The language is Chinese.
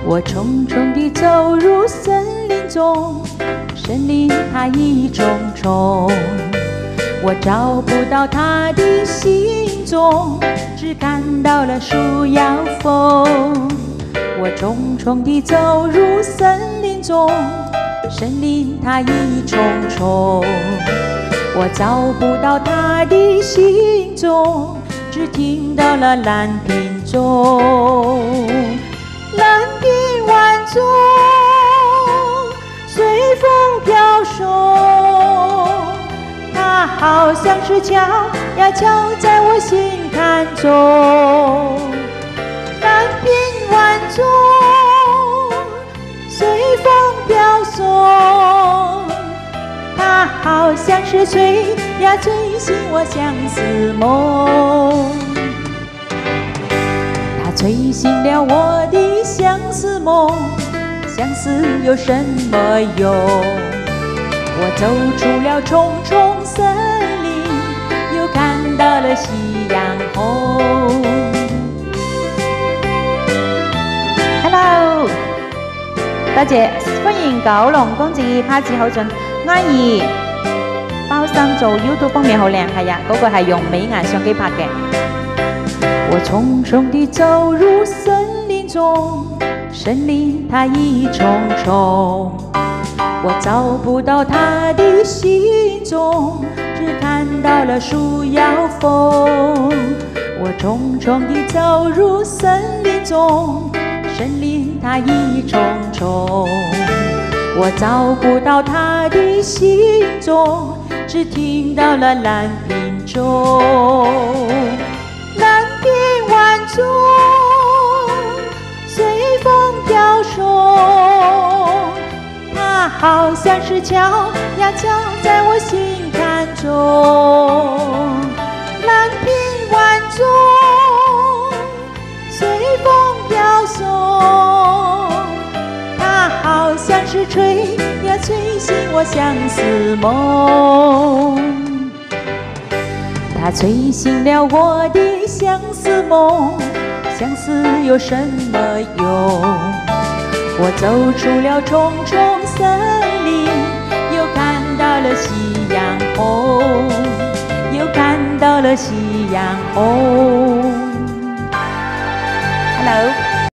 我匆匆地走入森林中，森林它一重重，我找不到它的行踪，只看到了树摇风。我匆匆地走入森林中，森林它一重重，我找不到它的行踪，只听到了蓝瓶中，蓝瓶万种，随风飘送，它好像是敲呀敲在我心坎中。蓝瓶万种，随风飘送，它好像是吹呀吹醒我相思梦。它吹醒了我的相思梦，相思有什么用？我走出了重重森林，又看到了夕阳红。Hello， 多謝，歡迎九龍公子拍子好盡，安怡包心做 YouTube 封面好靚，係啊，嗰個係用美顏相機拍嘅。我匆匆地走入森林中，森林它一重重，我找不到它的行踪，只看到了樹搖風。我匆匆地走入森林中，森林它一重重，我找不到它的行踪，只听到了蓝瓶中，蓝瓶万种，随风飘送，它好像是敲呀敲在我心坎中，蓝瓶万种，随风飘送，它好像是吹呀吹醒我相思梦。它吹醒了我的相思梦，相思有什么用？我走出了重重森林，又看到了夕阳红，又看到了夕阳红。Hello。